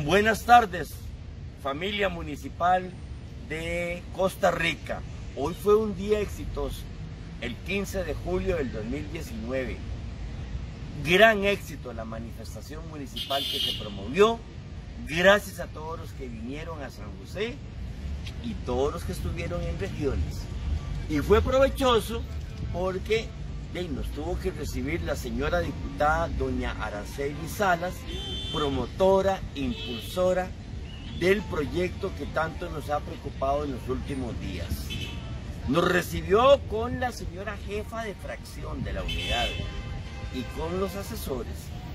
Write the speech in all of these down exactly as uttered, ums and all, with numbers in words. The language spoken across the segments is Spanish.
Buenas tardes, familia municipal de Costa Rica. Hoy fue un día exitoso, el quince de julio del dos mil diecinueve. Gran éxito la manifestación municipal que se promovió. Gracias a todos los que vinieron a San José y todos los que estuvieron en regiones. Y fue provechoso porque de, nos tuvo que recibir la señora diputada doña Araceli Salas, promotora, impulsora del proyecto que tanto nos ha preocupado en los últimos días. Nos recibió con la señora jefa de fracción de la unidad y con los asesores,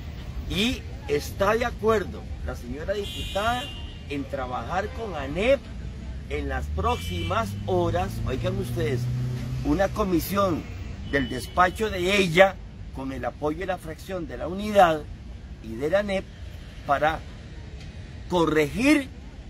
y está de acuerdo la señora diputada en trabajar con ANEP en las próximas horas. Oigan ustedes, una comisión del despacho de ella con el apoyo de la fracción de la unidad y de la ANEP para corregir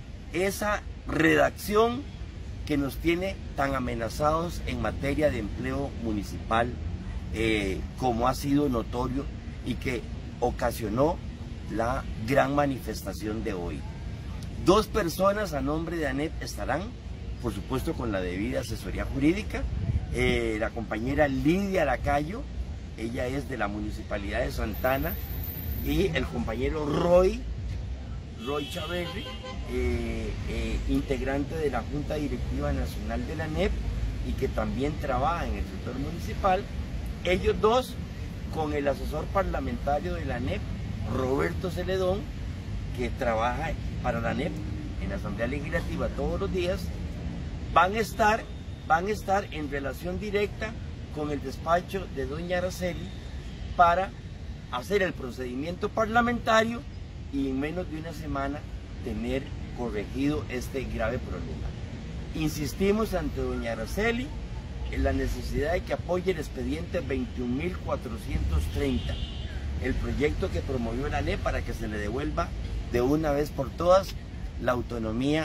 esa redacción que nos tiene tan amenazados en materia de empleo municipal, eh, como ha sido notorio y que ocasionó la gran manifestación de hoy. Dos personas a nombre de ANEP estarán, por supuesto con la debida asesoría jurídica, eh, la compañera Lidia Lacayo, ella es de la Municipalidad de Santana, y el compañero Roy, Roy Chaverri, eh, eh, integrante de la Junta Directiva Nacional de la ANEP y que también trabaja en el sector municipal. Ellos dos, con el asesor parlamentario de la ANEP, Roberto Celedón, que trabaja para la ANEP en la Asamblea Legislativa todos los días, van a estar, van a estar en relación directa con el despacho de doña Araceli para hacer el procedimiento parlamentario y en menos de una semana tener corregido este grave problema. Insistimos ante doña Araceli en la necesidad de que apoye el expediente veintiún mil cuatrocientos treinta, el proyecto que promovió la ANEP para que se le devuelva de una vez por todas la autonomía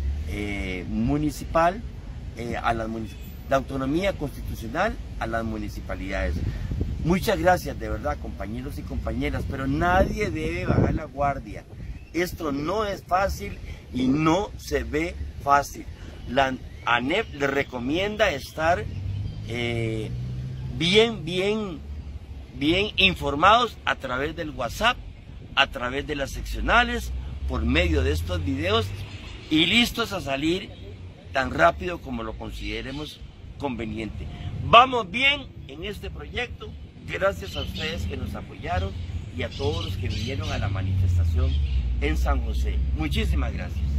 eh, municipal, eh, a las munic- la autonomía constitucional a las municipalidades. Muchas gracias de verdad, compañeros y compañeras, pero nadie debe bajar la guardia. Esto no es fácil y no se ve fácil. La ANEP le recomienda estar eh, bien, bien, bien informados a través del WhatsApp, a través de las seccionales, por medio de estos videos y listos a salir tan rápido como lo consideremos conveniente. Vamos bien en este proyecto, gracias a ustedes que nos apoyaron y a todos los que vinieron a la manifestación en San José. Muchísimas gracias.